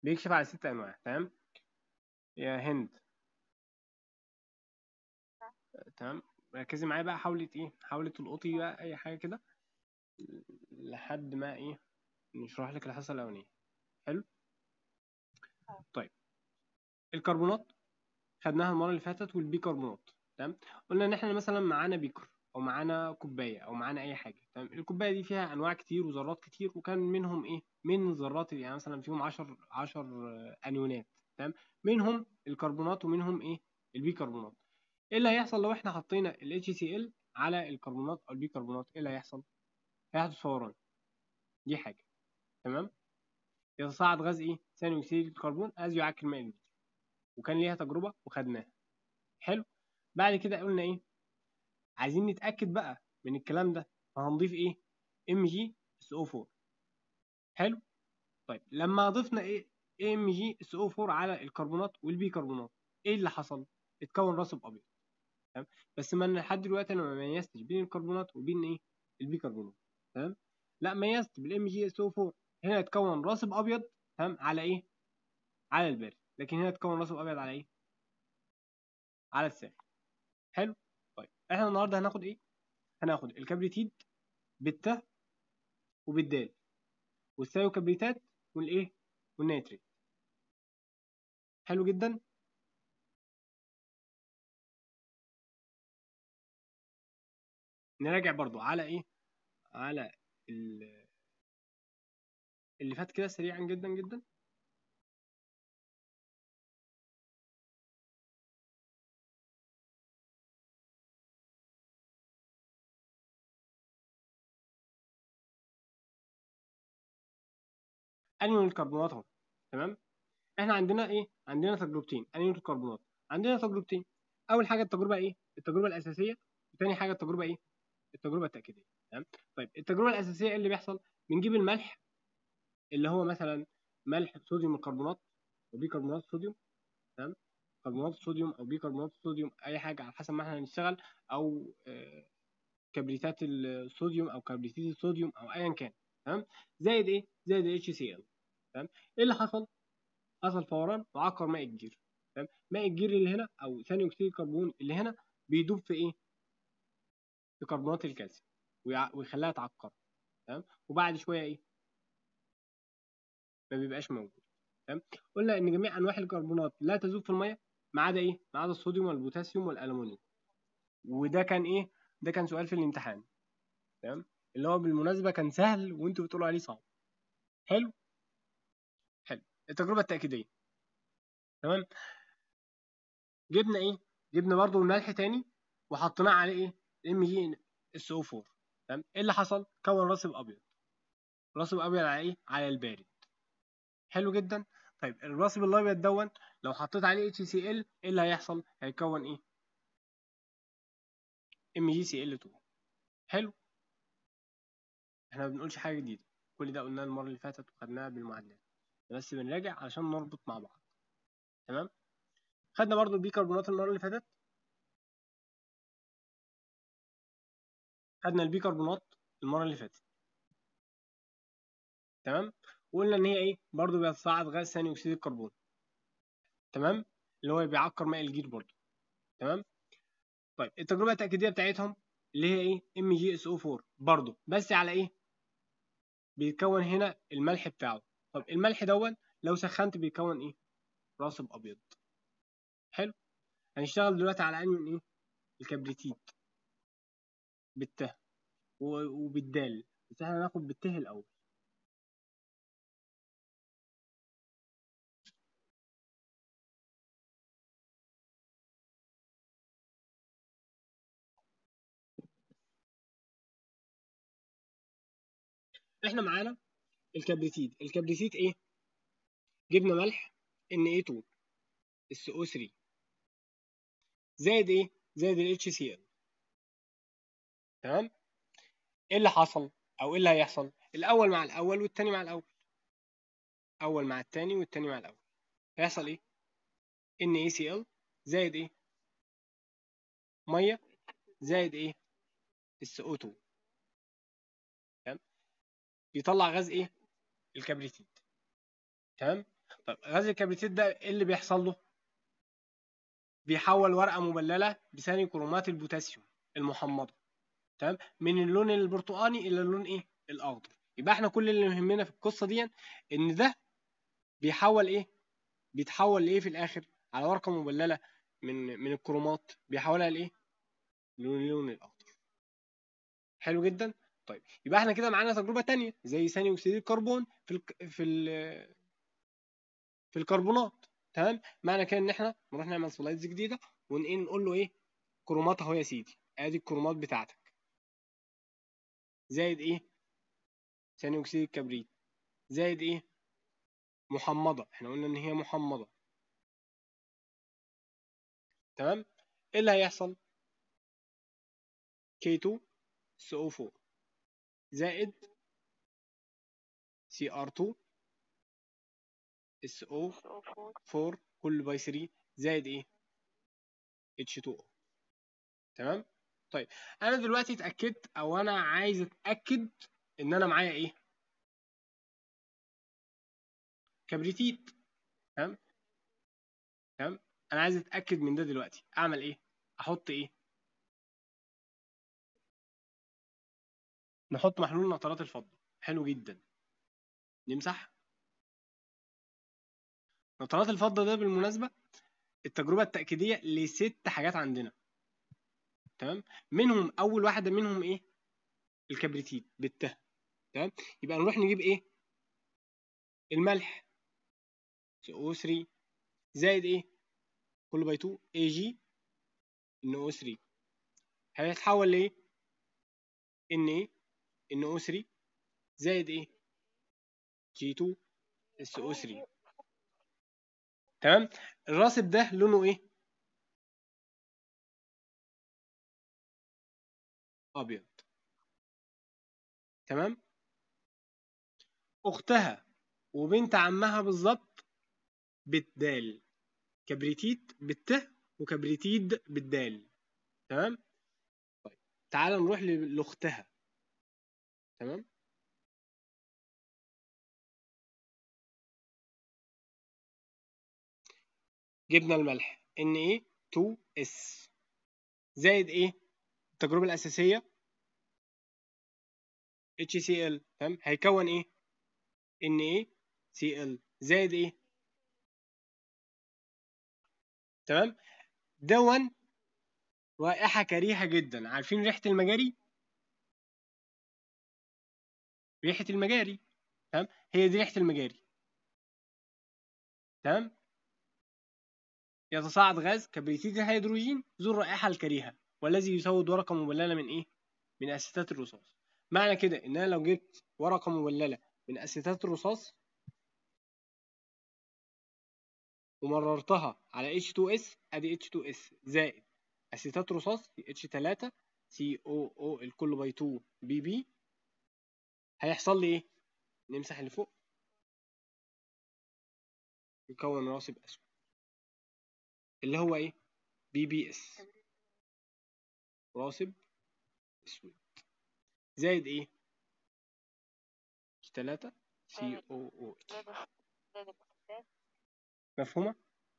بيكشف على 6 انواع. تمام يا هند؟ تمام، ركزي معايا بقى، حاولي تلقطي بقى اي حاجه كده لحد ما نشرح لك الحصه الاولانيه. حلو. طيب الكربونات خدناها المره اللي فاتت، والبيكربونات. تمام، قلنا ان احنا مثلا معانا بيكر او معانا كوبايه او معانا اي حاجه. تمام، الكوبايه دي فيها انواع كتير وذرات كتير، وكان منهم من الذرات يعني مثلا فيهم 10 انيونات. تمام، منهم الكربونات ومنهم البيكربونات. ايه اللي هيحصل لو احنا حطينا ال HCl على الكربونات او البيكربونات؟ ايه اللي هيحصل؟ هيحدث فوران. دي حاجه. تمام، يتصاعد غاز ثاني اكسيد الكربون از يعكر ماء الجدر، وكان ليها تجربه وخدناها. حلو. بعد كده قلنا عايزين نتاكد بقى من الكلام ده، فهنضيف MgSO4. حلو. طيب لما ضفنا MgSO4 على الكربونات والبيكربونات، ايه اللي حصل؟ اتكون راسب ابيض. تمام، بس ما لحد دلوقتي انا ما ميزتش بين الكربونات وبين البيكربونات. تمام، لا ميزت بالMgSO4. هنا اتكون راسب ابيض. تمام، على على البارد. لكن هنا اتكون راسب ابيض على على الساخن. حلو. طيب احنا النهارده هناخد هناخد الكبريتيد بالت وبالدال، والثيوكبريتات والنيتريت. حلو جدا. نراجع برضو على على اللي فات كده سريعا جدا جدا. انيون الكربونات اهو. تمام، احنا عندنا عندنا تجربتين انيون الكربونات. عندنا تجربتين. اول حاجه التجربه التجربه الاساسيه. وثاني حاجه التجربه التجربه التاكيديه. تمام. طيب التجربه الاساسيه ايه اللي بيحصل؟ بنجيب الملح اللي هو مثلا ملح صوديوم الكربونات وبيكربونات الصوديوم. تمام، كربونات الصوديوم او بيكربونات الصوديوم، اي حاجه على حسب ما احنا هنشتغل، او كبريتات الصوديوم او كبريتيد الصوديوم او ايا كان. تمام، زائد زائد HCl. تمام، ايه اللي حصل؟ حصل فوران وعقر ماء الجير. تمام، ماء الجير اللي هنا او ثاني اكسيد الكربون اللي هنا بيدوب في في كربونات الكالسيوم ويخليها تعقر. تمام، وبعد شويه ما بيبقاش موجود. تمام، قلنا ان جميع انواع الكربونات لا تذوب في الميه ما عدا ما عدا الصوديوم والبوتاسيوم والالومنيوم. وده كان ده كان سؤال في الامتحان. تمام، اللي هو بالمناسبه كان سهل وانتوا بتقولوا عليه صعب. حلو. حلو. التجربه التاكيديه. تمام، جبنا جبنا برضو الملح تاني وحطيناه عليه MgSO4. تمام، ايه اللي حصل؟ كون راسب ابيض. راسب ابيض على على البارد. حلو جدا. طيب الراسب الابيض لو حطيت عليه HCl ايه اللي هيحصل؟ هيكون MgCl2. حلو. احنا ما بنقولش حاجه جديده، كل ده قلناه المره اللي فاتت وخدناها بالمعادلات، بس بنراجع علشان نربط مع بعض. تمام، خدنا برضو البيكربونات المره اللي فاتت. خدنا البيكربونات المره اللي فاتت. تمام، وقلنا ان هي برضو بيتصاعد غاز ثاني اكسيد الكربون. تمام، اللي هو بيعكر ماء الجير برضو. تمام. طيب التجربه التاكيديه بتاعتهم اللي هي MgSO4 برضو، بس على بيتكون هنا الملح بتاعه. طب الملح لو سخنت بيكون راسب ابيض. حلو. هنشتغل دلوقتي على انهي الكبريتيد بالته وبالدال، بس احنا هناخد بالته الاول. احنا معانا الكبريتيد. الكبريتيد جبنا ملح Na2 SO3 زائد زائد ال HCl. تمام، ايه اللي حصل او ايه اللي هيحصل؟ الاول مع الاول والتاني مع الاول، اول مع التاني والتاني مع الاول، هيحصل NaCl زائد ميه زائد SO2. تمام، بيطلع غاز الكبريتيد. تمام، طب غاز الكبريتيت ده ايه اللي بيحصل له؟ بيحول ورقه مبلله بثاني كرومات البوتاسيوم المحمضه، تمام، من اللون البرتقاني الى اللون ايه؟ الاخضر. يبقى احنا كل اللي يهمنا في القصه دي ان ده بيحول ايه؟ بيتحول لايه في الاخر على ورقه مبلله من الكرومات، بيحولها لايه؟ اللون الاخضر. حلو جدا. طيب يبقى احنا كده معانا تجربه تانية زي ثاني اكسيد الكربون في الكربونات، تمام. معنى كده ان احنا نروح نعمل سلايدز جديده ونقول له ايه؟ كرومات اهو يا سيدي، ادي الكرومات بتاعتك، زائد ايه؟ ثاني اكسيد الكبريت، زائد ايه؟ محمضه، احنا قلنا ان هي محمضه، تمام. ايه اللي هيحصل؟ K2SO4 زائد Cr2SO4 كل باي 3 زائد ايه؟ H2O، تمام. طيب انا دلوقتي اتاكدت، او انا عايز اتاكد ان انا معايا ايه؟ كبريتيت، تمام. تمام. انا عايز اتاكد من ده دلوقتي، اعمل ايه؟ احط ايه؟ نحط محلول نترات الفضه. حلو جدا. نمسح نترات الفضه ده بالمناسبه التجربه التاكيديه لست حاجات عندنا، تمام. منهم اول واحده منهم ايه؟ الكبريتيت بالته، تمام. يبقى نروح نجيب ايه؟ الملح CO3 زائد ايه؟ كله باي 2 AgNO3 هيتحول لايه؟ NaNO3 زائد ايه؟ G2SO3، تمام. الراسب ده لونه ايه؟ ابيض، تمام. اختها وبنت عمها بالظبط بالدال، كبريتيت بالته وكبريتيد بالدال، تمام. طيب تعال نروح لاختها، تمام. جبنا الملح Na2S زائد ايه؟ التجربه الاساسيه HCl، تمام. هيكون ايه؟ NaCl زائد ايه؟ تمام. دون رائحه كريهه جدا، عارفين ريحه المجاري؟ ريحه المجاري، تمام. هي دي ريحه المجاري، تمام. يتصاعد غاز كبريتيد الهيدروجين ذو الرائحه الكريهه والذي يسود ورقه مبلله من ايه؟ من اسيتات الرصاص. معنى كده ان انا لو جبت ورقه مبلله من اسيتات الرصاص ومررتها على H2S، ادي H2S زائد اسيتات رصاص H3 COO الكل باي 2 BB، هيحصل لي ايه؟ نمسح اللي فوق، يكون راسب اسود اللي هو ايه؟ BBS، راسب اسود زائد ايه؟ H3 COOH. مفهومه؟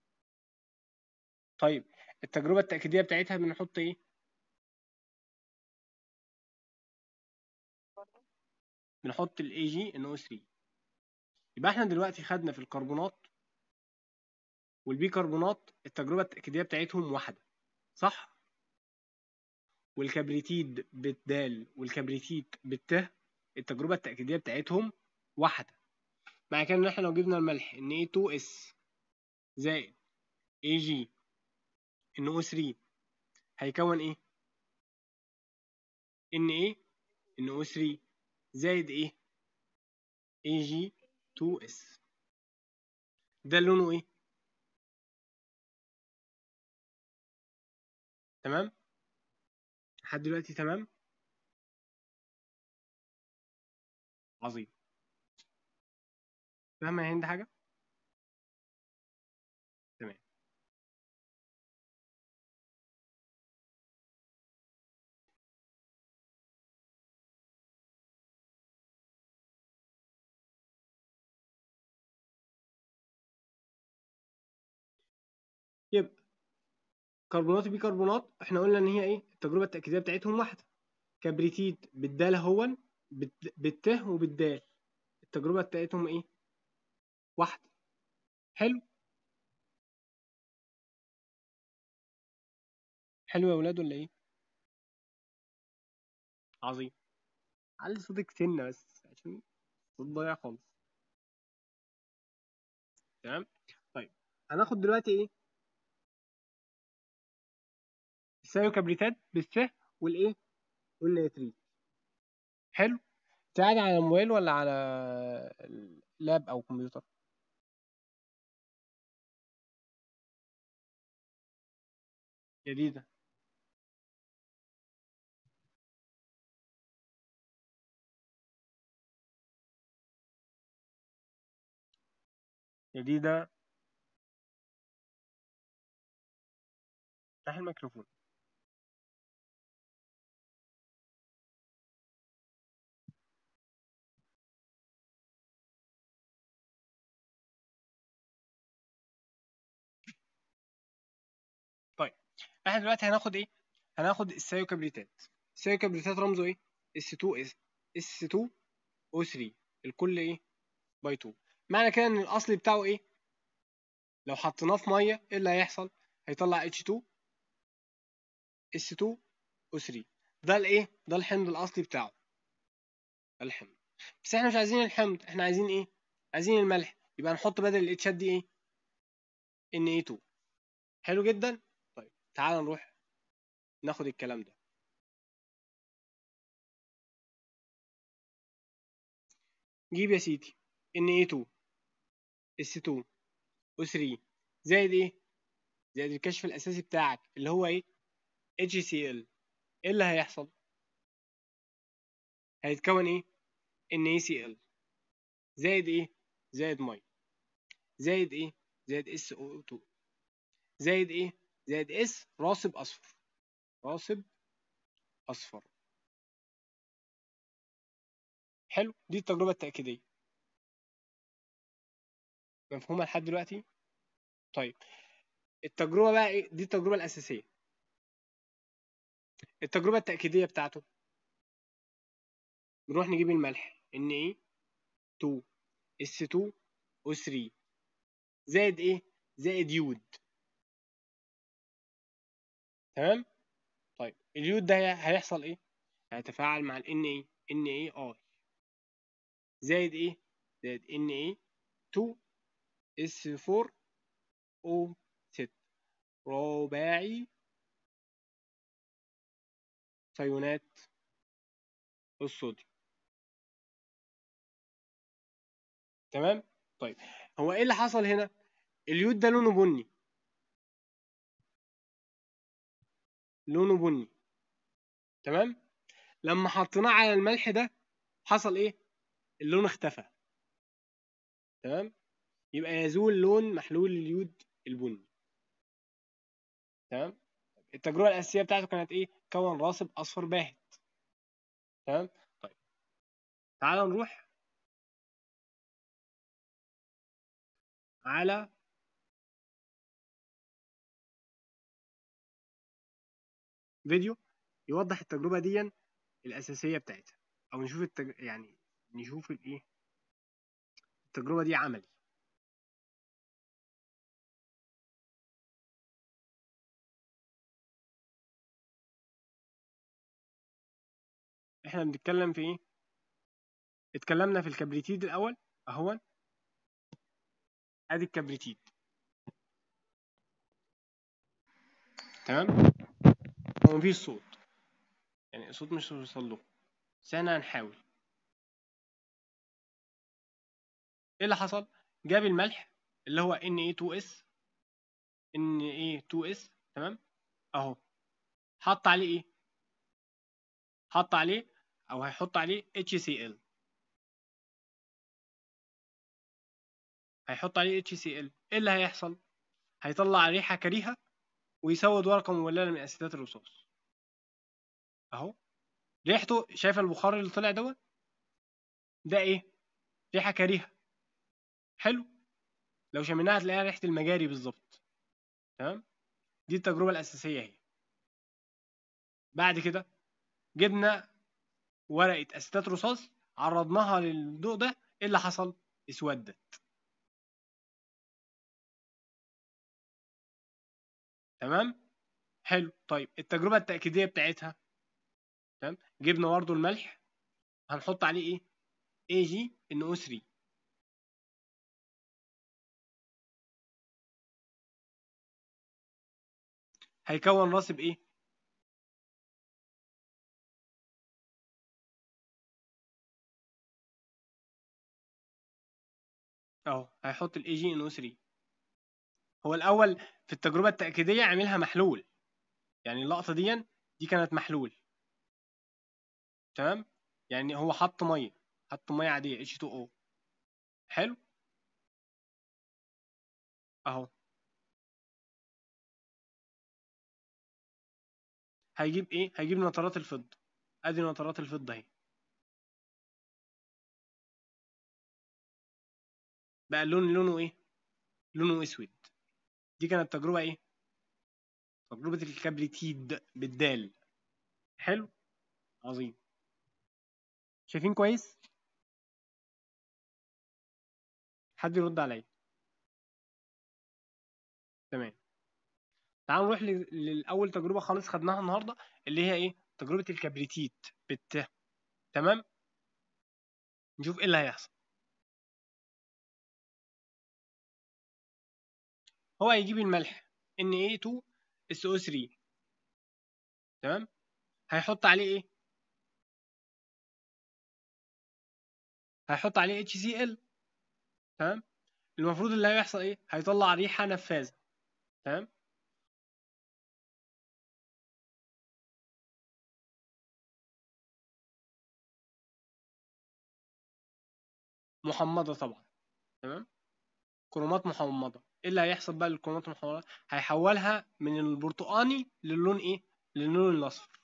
طيب التجربه التاكيديه بتاعتها بنحط ايه؟ بنحط ال AgNO3. يبقى احنا دلوقتي خدنا في الكربونات والبيكربونات التجربه التاكيديه بتاعتهم واحده، صح؟ والكبريتيد بالدال والكبريتيت بالته التجربه التاكيديه بتاعتهم واحده. معنى كده ان احنا لو جبنا الملح Na2S زائد AgNO3 هيكون ايه؟ NaNO3 زائد ايه؟ Ag2S. ده لونه ايه؟ تمام؟ لحد دلوقتي تمام؟ عظيم. فاهمة يا هند حاجة؟ تمام. يبقى كربونات وبيكربونات احنا قلنا ان هي ايه التجربه التاكيديه بتاعتهم واحده. كبريتيت بالدال هون بالته وبالدال التجربه بتاعتهم ايه واحده. حلو. حلو يا ولاد ولا ايه؟ عظيم. علي صوتك سنه بس عشان صوت ضايع خالص. تمام. طيب هناخد دلوقتي ايه الثيوكبريتات بالث والايه والنيتريت. حلو. تقعد على الموبايل ولا على لاب او كمبيوتر؟ جديده. جديده. افتح الميكروفون. طيب احنا دلوقتي هناخد ايه هناخد الثيوكبريتات. الثيوكبريتات رمزه ايه اس 2 او 3 الكل ايه باي 2. معنى كده ان الاصلي بتاعه ايه لو حطيناه في ميه ايه اللي هيحصل هيطلع H2 S2 O3. ده الايه ده الحمض الاصلي بتاعه. ده الحمض. بس احنا مش عايزين الحمض احنا عايزين ايه عايزين الملح يبقى نحط بدل الاتشات دي ايه Na2. حلو جدا. طيب تعال نروح ناخد الكلام ده. جيب يا سيدي Na2 S2 O3 زائد ايه زائد الكشف الاساسي بتاعك اللي هو ايه HCl. ايه اللي هيحصل هيتكون ايه NaCl زائد ايه زائد ميه زائد ايه زائد SO2 زائد ايه زائد اس راسب اصفر. راسب اصفر. حلو. دي التجربه التاكيديه. مفهومه لحد دلوقتي؟ طيب التجربه بقى ايه دي التجربه الاساسيه. التجربه التاكيديه بتاعته نروح نجيب الملح Na2 S2 O3 زائد ايه زائد يود. تمام. طيب اليود ده هيحصل ايه هيتفاعل مع ال NaI زائد ايه زائد Na2S4O6 رباعي ثيونات الصوديوم. تمام. طيب هو ايه اللي حصل هنا اليود ده لونه بني. لونه بني. تمام. لما حطيناه على الملح ده حصل ايه اللون اختفى. تمام. يبقى يزول لون محلول اليود البني. تمام. التجربه الاساسيه بتاعته كانت ايه كون راصب اصفر باهت. تمام. طيب تعال نروح على فيديو يوضح التجربه دي الاساسيه بتاعتها او نشوف يعني نشوف الايه التجربه دي عملي. احنا بنتكلم في ايه اتكلمنا في الكبريتيد الاول اهو. ادي الكبريتيد. تمام. هو مفيش صوت يعني الصوت مش هيوصل له بس احنا هنحاول. ايه اللي حصل جاب الملح اللي هو Na2S تمام اهو. حط عليه ايه حط عليه او هيحط عليه HCl. هيحط عليه HCl ايه اللي هيحصل هيطلع ريحه كريهه ويسود ورقه مبلله من اسيتات الرصاص. اهو ريحته شايف البخار اللي طلع دوت ده ايه ريحه كريهه. حلو. لو شميناها هتلاقيها ريحه المجاري بالظبط. تمام. دي التجربة الأساسية اهي. بعد كده جبنا ورقة أسيتات رصاص، عرضناها للضوء ده، ايه اللي حصل؟ اسودت. تمام. حلو. طيب التجربة التأكيدية بتاعتها، تمام، جبنا برضه الملح، هنحط عليه ايه؟ AgNO3. هيكون راسب ايه؟ اهو هيحط AgNO3. هو الاول في التجربة التأكيدية عاملها محلول، يعني اللقطة دي كانت محلول. تمام. يعني هو حط مية عادية H2O. حلو. اهو هيجيب ايه؟ هيجيب نترات الفضة. ادي نترات الفضة اهي. بقى اللون لونه ايه؟ لونه اسود. دي كانت تجربة ايه؟ تجربة الكبريتيد بالدال. حلو. عظيم. شايفين كويس؟ حد يرد عليا. تمام. تعالوا نروح للأول تجربة خالص خدناها النهاردة، اللي هي ايه؟ تجربة الكبريتيت تمام. نشوف ايه اللي هيحصل. هو هيجيب الملح Na2SO3. تمام. هيحط عليه ايه؟ هيحط عليه HCl. تمام. المفروض اللي هيحصل ايه؟ هيطلع ريحة نفاذة. تمام. محمضة طبعا. تمام. كرومات محمضة. ايه اللي هيحصل بقى للكرومات المحمضة؟ هيحولها من البرتقاني للون ايه؟ للون الاصفر.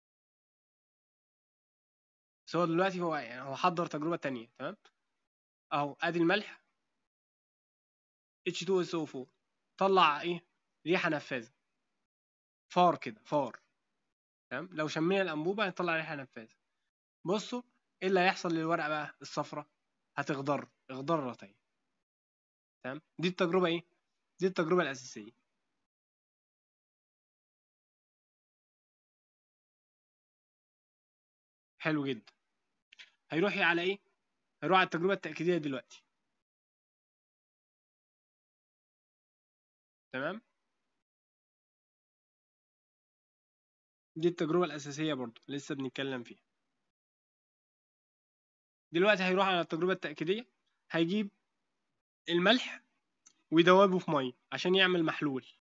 بس هو دلوقتي هو يعني هو حضر تجربة تانية. تمام. اهو ادي الملح H2SO4، طلع ايه؟ ريحة نفاذة. فار كده، فار. تمام. لو شمينا الانبوبة هيطلع ريحة نفاذة. بصوا ايه اللي هيحصل للورقة بقى الصفراء؟ هتخضر، اخضرت اهي. تمام. دي التجربة ايه؟ دي التجربة الأساسية. حلو جدا. هيروح على ايه؟ هيروح على التجربة التأكيدية دلوقتي. تمام. دي التجربة الأساسية برضو لسه بنتكلم فيها. دلوقتي هيروح على التجربة التأكيدية، هيجيب الملح ويدوبه في مية عشان يعمل محلول.